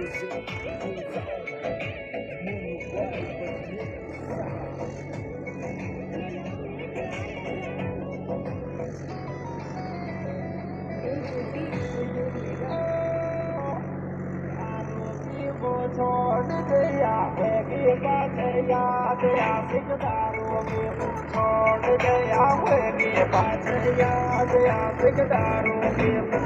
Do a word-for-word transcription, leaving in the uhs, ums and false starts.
छोड़ दिया फेंकी बात याद आशिक दारू में छोड़ दिया फेंकी बात याद आशिक दारू में